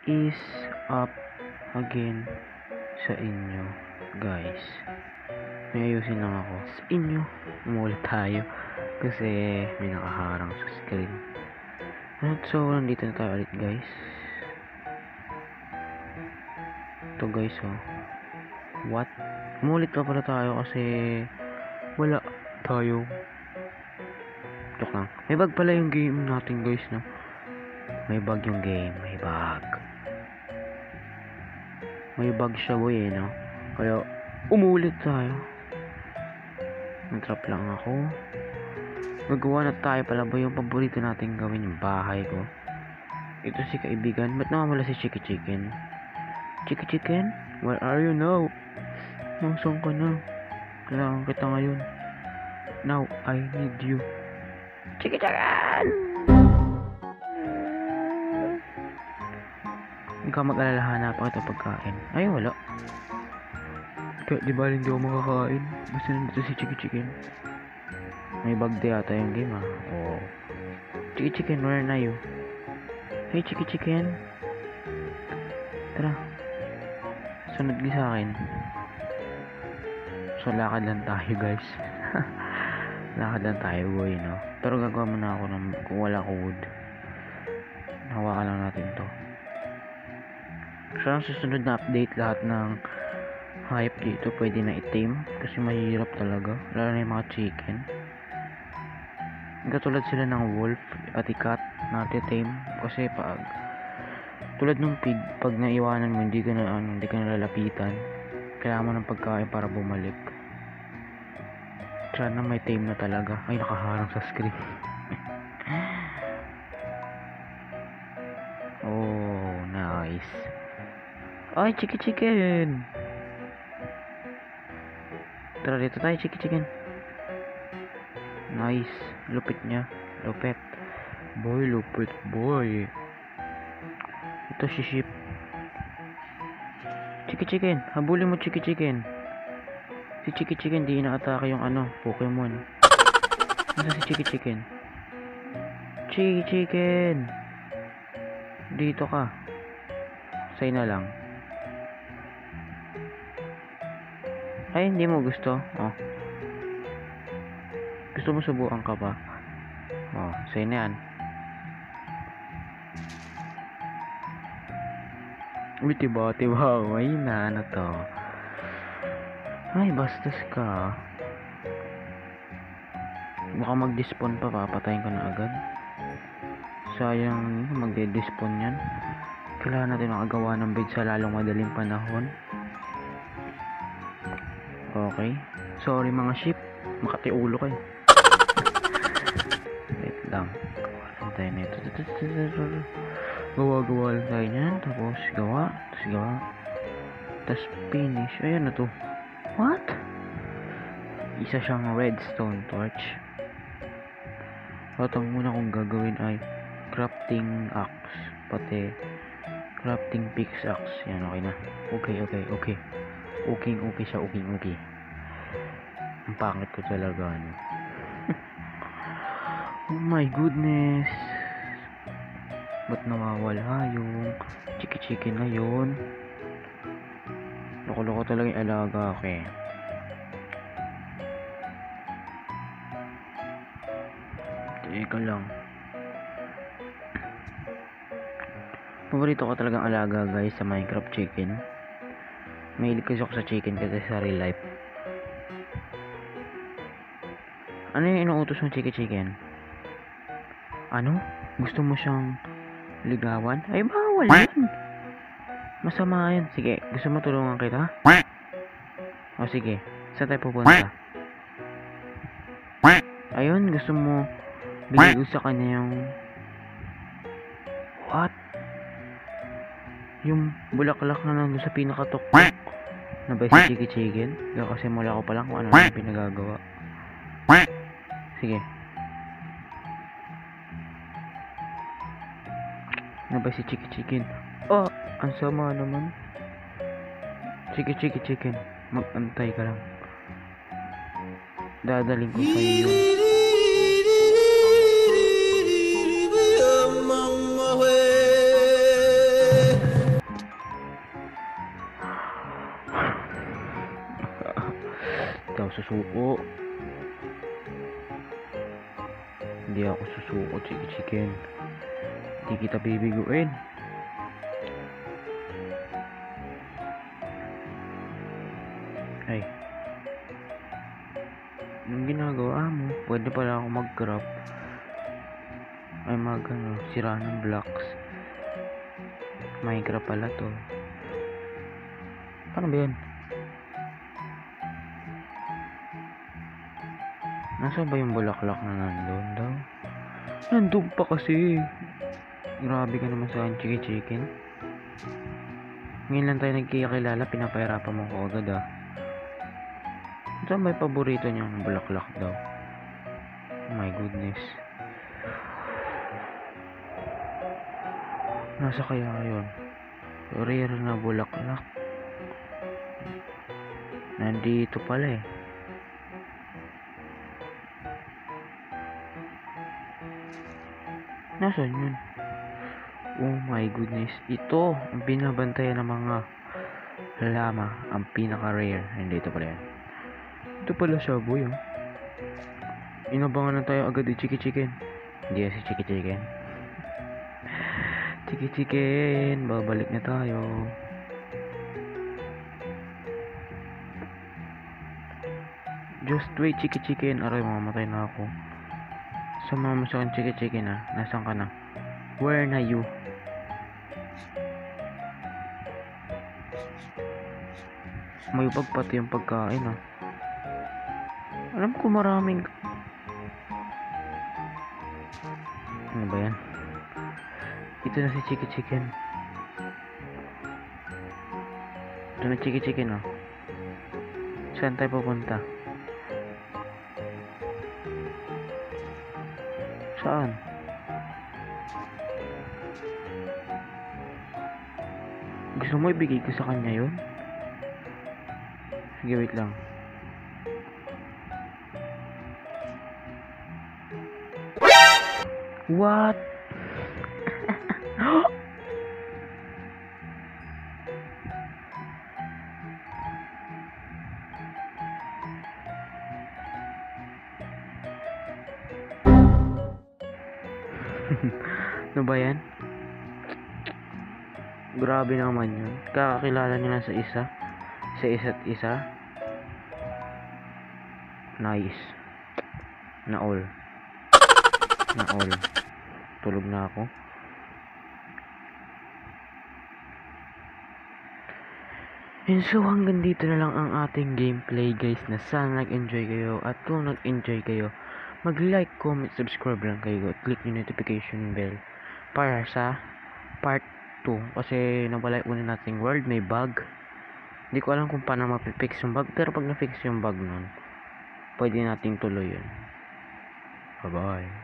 is up again sa inyo, guys. May ayusin lang ako sa inyo. Umulit tayo kasi may nakaharang sa screen. At so, nandito na tayo ulit, guys. Ito, guys, oh. What? Umulit pa pala tayo kasi wala tayo. Joke lang. May bug pala yung game natin, guys, no? May bug yung game. May bug. May bug siya, boy, eh, no? Kaya, umulit tayo. Natrap lang ako. Nagawa na tayo pala ba yung paborito natin gawin, yung bahay ko. Ito si kaibigan. Ba't nawawala si Chiki Chicken? Chiki Chicken? Where are you now? Nasaan ka na? Kailangan kita ngayon. Now, I need you. Chiki Chicken! Hindi ka mag-alala, hanapan kita pagkain. Ay, wala. Kaya di ba hindi ako makakain? Basta nandito si Chiki Chicken. May bug di ata yung game, ah. Oh. Chiki Chicken, where are you? Hey, Chiki Chicken. Tara. Sunod ka sa akin. So, lakad lang tayo, guys. Lakad lang tayo, boy, no? Pero gagawa muna ako ng, kung wala ko wood. Hawakan lang natin to. So, ang susunod na update, lahat ng hype dito pwede na itim. Kasi mahirap talaga. Lalo na yung mga chicken. Katulad sila ng wolf at cat natin tame. Kasi pag tulad ng pig, pag naiwanan mo, hindi ka na lalapitan. Kailangan mo ng pagkain para bumalik. Sana may tame na talaga. Ay, nakaharang sa screen. Oh, nice. Ay, Chiki Chicken. Tara dito tayo, Chiki Chicken. Nice. Lupit niya. Lupit. Boy, lupit. Boy. Ito si sheep. Chiki Chicken. Habulin mo, Chiki Chicken. Si Chiki Chicken di inaatake yung Pokemon. Nasa si Chiki Chicken? Chiki Chicken. Dito ka. Say na lang. Ay, hindi mo gusto. Oh. Gusto mo subukan ka ba? Oh, say na yan. Uy, tiba. Ay, na to. Ay, bastos ka. Baka mag-despawn pa, papatayin ko na agad. Sayang mag-despawn yan. Kailangan natin makagawa ng bed sa lalong madaling panahon. Okay. Sorry mga sheep. Makatiulo kayo. Wait lang. Gawa tayo na ito. Gawa lang tayo yan. Tapos gawa. Tapos finish. Ayan na to. What? Isa siyang redstone torch. Patang muna kung gagawin ay crafting axe. Pati crafting pickaxe. Yan, okay na. Okay siya. Okay. Ang pangit ko talaga, ano. Oh my goodness. Ba't nawawala yung Chiki Chicken na yun? Loko-loko talaga yung alaga, okay. Teka lang. Paborito ko talagang alaga, guys, sa Minecraft chicken. Mahilig kasi ako sa chicken kasi sa real life. Ano yung inuutos ng Chiki Chicken? Ano? Gusto mo siyang ligawan? Ay, bawal yan. Masama yan. Sige, gusto mo tulungan kita? O sige, saan tayo pupunta? Ayun, gusto mo bigay ko sa kanya yung what? Yung bulaklak na nandun sa pinakatuktok na ba si Chiki Chicken? Kasi mula ko pa lang kung ano yung pinagagawa. Sige. Ano ba si Chiki Chicken? Oh, ang sama naman. Chiki Chicken, mag-antay ka lang. Dadaling ko sa'yo yun. susuko. Hindi ako susuko, chicken. Hindi kita bibiguin. Ay. Anong ginagawa mo? Pwede pala ako mag-craft. Ay sira ng blocks. Minecraft pala to. Paano ba yan? Nasaan ba yung bulaklak na nandun daw? Nandun pa kasi. Grabe ka naman sa akin, chicken. Ngayon lang tayo nagkikilala, pinapahirapan mo ko agad ah. Saan ba yung paborito niyang bulaklak daw? Oh my goodness. Nasa kaya yun? Rare na bulaklak. Nandito pala eh. Nasaan yun? Oh my goodness. Ito ang binabantayan ng mga lama. Ang pinaka-rare. Hindi, ito pala yan. Ito pala siya, boy. Oh. Inabangan na tayo agad chicken. Hindi si chicken. Chicken. Babalik na tayo. Just wait, chicken. Aray, mamatay na ako. Sumama sa akin, chicken ah. Nasaan ka na? Where na you? May pagpati yung pagkain ah. Alam ko maraming. Ano ba yan? Ito na si chicken. Ito na chicken oh. Saan tayo pupunta? Saan? Gusto mo ibigay ko sa kanya yun? Sige, wait lang. What? Ano ba yan? Grabe naman yun. Kakakilala nila sa isa't isa. Nice. Na all. Tulog na ako. And so hanggang dito na lang ang ating gameplay guys, na sana nag-enjoy kayo. At kung nag-enjoy kayo, mag-like, comment, subscribe lang kayo at click yung notification bell para sa part 2. Kasi nawala yung una nating world, may bug. Hindi ko alam kung paano mapifix yung bug, pero pag na-fix yung bug nun, pwede nating tuloy yun. Bye bye.